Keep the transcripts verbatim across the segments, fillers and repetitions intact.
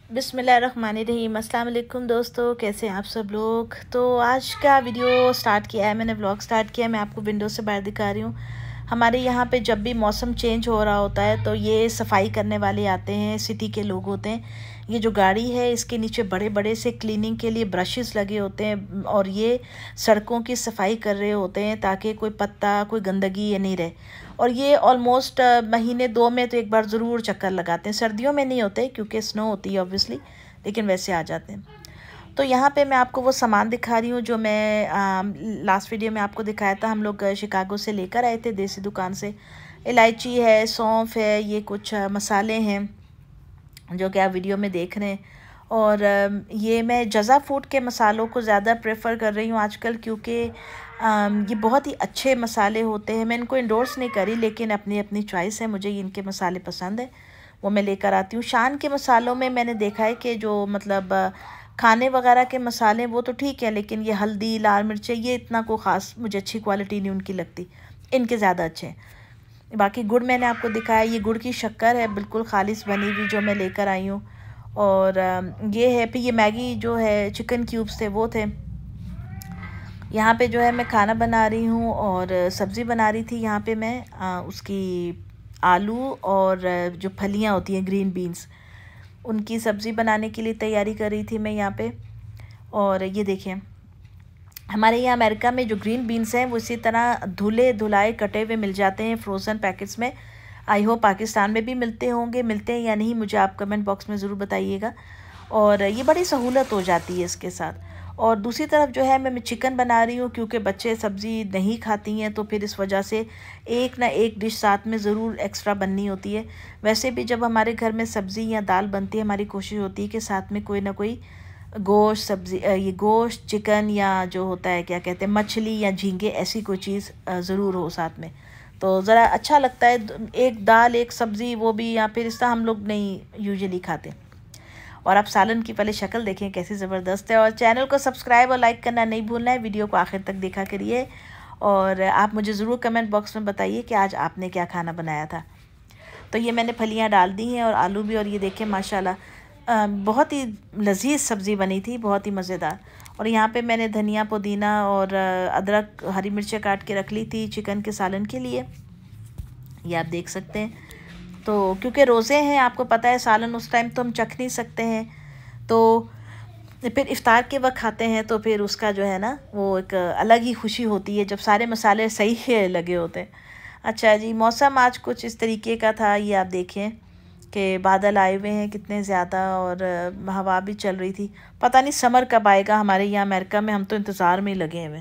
बिस्मिल्लाहिर्रहमानिर्रहीम। अस्सलाम वालेकुम दोस्तों, कैसे हैं आप सब लोग। तो आज का वीडियो स्टार्ट किया है मैंने, व्लॉग स्टार्ट किया है। मैं आपको विंडो से बाहर दिखा रही हूँ। हमारे यहाँ पे जब भी मौसम चेंज हो रहा होता है तो ये सफाई करने वाले आते हैं, सिटी के लोग होते हैं। ये जो गाड़ी है इसके नीचे बड़े बड़े से क्लीनिंग के लिए ब्रशेस लगे होते हैं और ये सड़कों की सफाई कर रहे होते हैं ताकि कोई पत्ता, कोई गंदगी ये नहीं रहे। और ये ऑलमोस्ट महीने दो में तो एक बार ज़रूर चक्कर लगाते हैं। सर्दियों में नहीं होते क्योंकि स्नो होती है ऑब्वियसली, लेकिन वैसे आ जाते हैं। तो यहाँ पे मैं आपको वो सामान दिखा रही हूँ जो मैं आ, लास्ट वीडियो में आपको दिखाया था। हम लोग शिकागो से लेकर आए थे देसी दुकान से। इलायची है, सौंफ है, ये कुछ मसाले हैं जो कि आप वीडियो में देख रहे हैं। और ये मैं जज़ा फूड के मसालों को ज़्यादा प्रेफर कर रही हूँ आजकल, क्योंकि ये बहुत ही अच्छे मसाले होते हैं। मैं इनको इंडोर्स नहीं करी, लेकिन अपनी अपनी चॉइस है। मुझे इनके मसाले पसंद है, वो मैं लेकर आती हूँ। शान के मसालों में मैंने देखा है कि जो मतलब खाने वगैरह के मसाले वो तो ठीक है, लेकिन ये हल्दी, लाल मिर्चें, ये इतना को ख़ास मुझे अच्छी क्वालिटी नहीं उनकी लगती। इनके ज़्यादा अच्छे हैं। बाकी गुड़ मैंने आपको दिखाया, ये गुड़ की शक्कर है बिल्कुल खालिस बनी हुई जो मैं लेकर आई हूँ। और ये है, फिर ये मैगी जो है चिकन क्यूब्स थे वो थे। यहाँ पे जो है मैं खाना बना रही हूँ और सब्ज़ी बना रही थी। यहाँ पे मैं आ, उसकी आलू और जो फलियाँ होती हैं ग्रीन बीन्स, उनकी सब्ज़ी बनाने के लिए तैयारी कर रही थी मैं यहाँ पे। और ये देखें, हमारे यहाँ अमेरिका में जो ग्रीन बीन्स हैं वो इसी तरह धुले धुलाए कटे हुए मिल जाते हैं फ्रोज़न पैकेट्स में। आई होप पाकिस्तान में भी मिलते होंगे, मिलते हैं या नहीं मुझे आप कमेंट बॉक्स में ज़रूर बताइएगा। और ये बड़ी सहूलत हो जाती है इसके साथ। और दूसरी तरफ जो है मैं मैं चिकन बना रही हूँ, क्योंकि बच्चे सब्ज़ी नहीं खाती हैं, तो फिर इस वजह से एक ना एक डिश साथ में ज़रूर एक्स्ट्रा बननी होती है। वैसे भी जब हमारे घर में सब्ज़ी या दाल बनती है, हमारी कोशिश होती है कि साथ में कोई ना कोई गोश्त, सब्ज़ी, ये गोश्त, चिकन या जो होता है क्या कहते हैं मछली या झींगे, ऐसी कोई चीज़ ज़रूर हो साथ में, तो ज़रा अच्छा लगता है। एक दाल एक सब्ज़ी, वो भी, या फिर इस तरह हम लोग नहीं यूजुअली खाते। और आप सालन की पहले शक्ल देखें कैसी ज़बरदस्त है। और चैनल को सब्सक्राइब और लाइक करना नहीं भूलना है। वीडियो को आखिर तक देखा करिए और आप मुझे ज़रूर कमेंट बॉक्स में बताइए कि आज आपने क्या खाना बनाया था। तो ये मैंने फलियाँ डाल दी हैं और आलू भी। और ये देखें माशाल्लाह बहुत ही लजीज सब्ज़ी बनी थी, बहुत ही मज़ेदार। और यहाँ पे मैंने धनिया, पुदीना और अदरक, हरी मिर्चें काट के रख ली थी चिकन के सालन के लिए, ये आप देख सकते हैं। तो क्योंकि रोज़े हैं, आपको पता है सालन उस टाइम तो हम चख नहीं सकते हैं, तो फिर इफ़्तार के वक्त खाते हैं, तो फिर उसका जो है ना वो एक अलग ही खुशी होती है जब सारे मसाले सही लगे होते हैं। अच्छा जी, मौसम आज कुछ इस तरीके का था। ये आप देखें कि बादल आए हुए हैं कितने ज़्यादा, और हवा भी चल रही थी। पता नहीं समर कब आएगा हमारे यहाँ अमेरिका में, हम तो इंतज़ार में ही लगे हुए।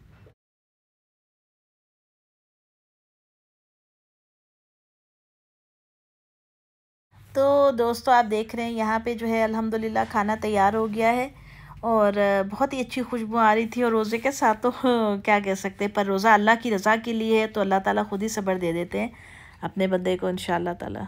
तो दोस्तों आप देख रहे हैं यहाँ पे जो है अल्हम्दुलिल्लाह खाना तैयार हो गया है और बहुत ही अच्छी खुशबू आ रही थी। और रोज़े के साथ तो क्या कह सकते हैं, पर रोज़ा अल्लाह की रज़ा के लिए है, तो अल्लाह ताला खुद ही सब्र दे देते हैं अपने बंदे को इंशाअल्लाह ताला।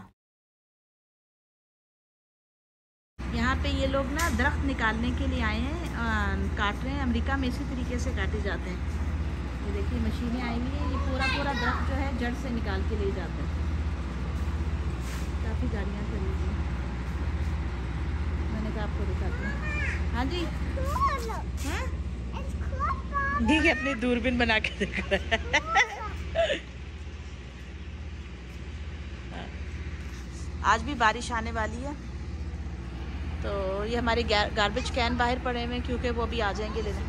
यहाँ पे ये लोग ना दरख्त निकालने के लिए आए हैं, काट रहे हैं। अमेरिका में इसी तरीके से काटे जाते हैं। ये देखिए मशीनें आई हुई हैं, ये पूरा पूरा दरख्त जो है जड़ से निकाल के ले जाते हैं। काफ़ी गाड़ियाँ खड़ी हुई हैं, मैंने कहा आपको दिखाती हूँ। हाँ जी, ठीक है, अपनी दूरबीन बना के देख रहा है। आज भी बारिश आने वाली है, तो ये हमारे गार्बेज कैन बाहर पड़े हुए हैं क्योंकि वो भी आ जाएंगे लेने।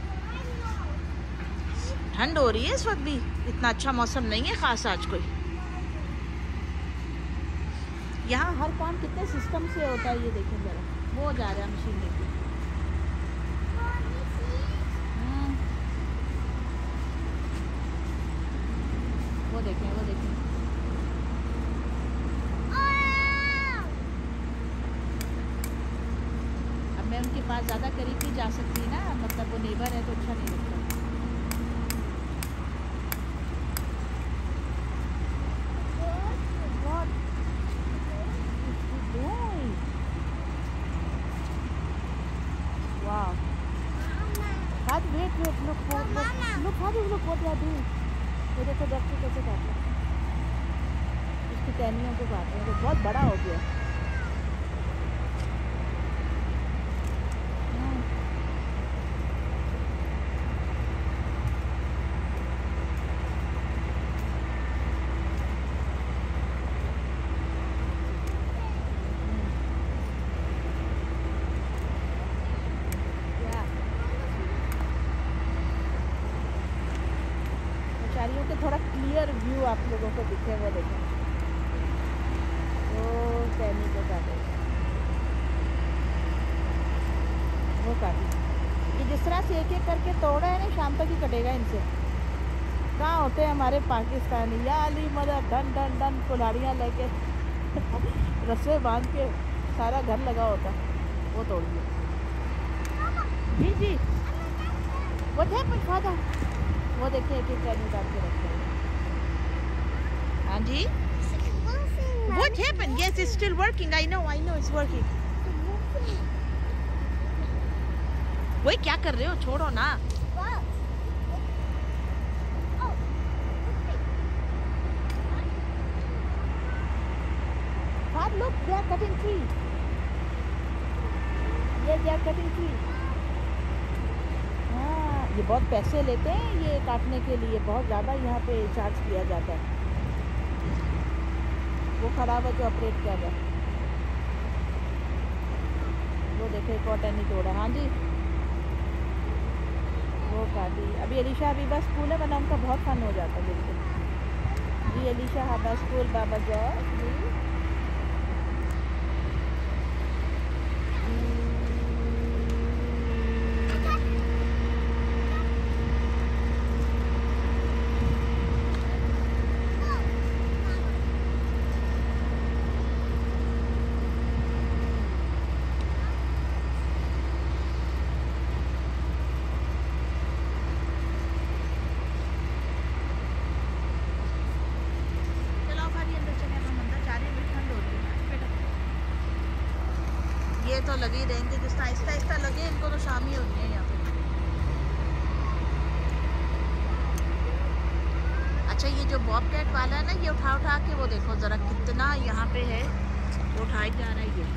ठंड हो रही है इस वक्त भी, इतना अच्छा मौसम नहीं है ख़ास आज कोई। यहाँ हर काम कितने सिस्टम से होता है, ये देखें ज़रा, वो जा रहा है मशीन लेके। वो देखें, वो देखें, अब मैं उनके पास ज़्यादा करीब नहीं जा सकती ना, मतलब वो नेबर है तो अच्छा नहीं लगता। Hadi wait wait look look look hadi look what they are doing। ये देखो डॉक्टर कैसे काटता है, उसकी टहनियों को काट रहे हैं, तो बहुत बड़ा हो गया। को दिखे वो देखें, वो टहनी को काटे, वो काटी। ये जिस तरह से एक एक करके तोड़ा है ना, शाम तक ही कटेगा इनसे। कहाँ होते हैं हमारे पाकिस्तानी, या अली मदर डन डन डन कुल्हाड़ियाँ लेके रस्से बांध के सारा घर लगा होता, वो तोड़ दिया। जी जी वो थे फादर, वो देखिए एक एक टहनी काट के रखे हैं। हाँ जी, what happened? Yes, it's still working. I know, I know, it's working. वही क्या कर रहे हो, छोड़ो ना। Father, look, they are cutting tree. Yes, they are cutting tree. हाँ, ये बहुत पैसे लेते हैं ये काटने के लिए, बहुत ज़्यादा यहाँ पे चार्ज किया जाता है। वो खराब है जो ऑपरेट कर रहा है, वो देखे कॉटन ही तोड़ा। हाँ जी, वो काटी। अभी अलीशा अभी बस स्कूल है, वरना उनका बहुत फन हो जाता है बिल्कुल। जी अलीशा हाँ बस स्कूल बाबा जाओ जी। ये तो लगे रहेंगे, जिस तरह आहिस्ता आहिस्ता लगे, इनको तो शाम ही होनी है यहाँ पे। अच्छा ये जो बॉबकैट वाला है ना, ये उठा उठा के वो देखो जरा कितना यहाँ पे है, वो उठाई जा रहा है ये।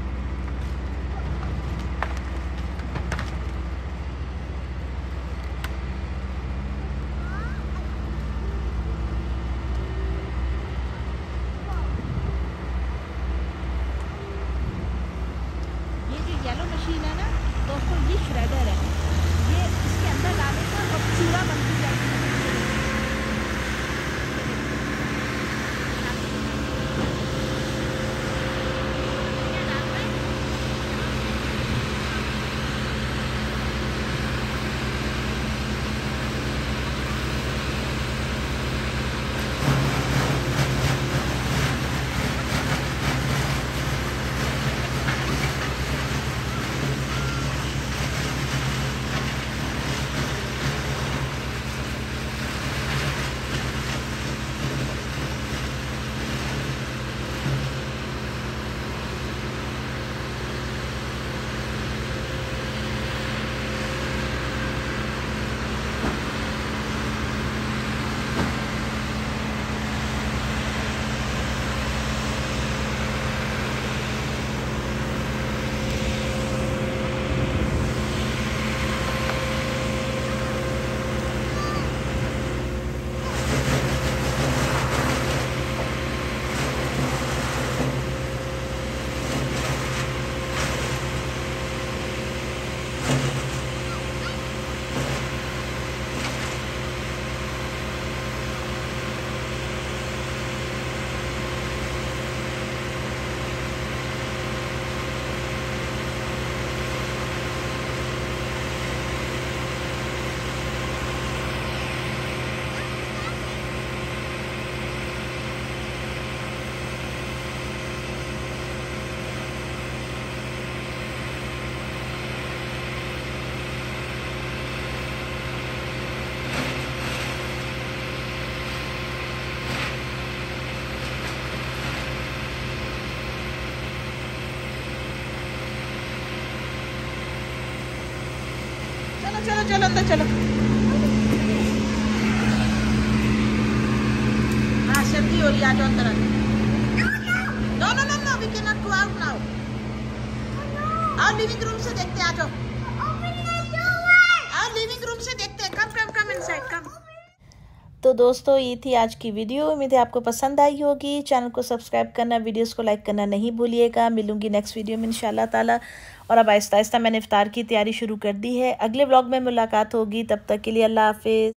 येलो मशीन है ना दोस्तों, ये श्रेडर है, ये इसके अंदर डाले तो और चूड़ा बनती जाती है। चलो चलो अंदर चलो। हाँ सर्दी हो रही है, आ जाओ अंदर। No no no no we can not go out now. आओ लिविंग रूम से देखते हैं, आ जाओ। आओ लिविंग रूम से देखते हैं, कम कम कम इनसाइड कम। तो दोस्तों ये थी आज की वीडियो, उम्मीद है आपको पसंद आई होगी। चैनल को सब्सक्राइब करना, वीडियोस को लाइक करना नहीं भूलिएगा। मिलूंगी नेक्स्ट वीडियो में इंशाल्लाह ताला। और अब आहिस्ता आहिस्ता मैंने इफ्तार की तैयारी शुरू कर दी है। अगले व्लॉग में मुलाकात होगी, तब तक के लिए अल्लाह हाफिज़।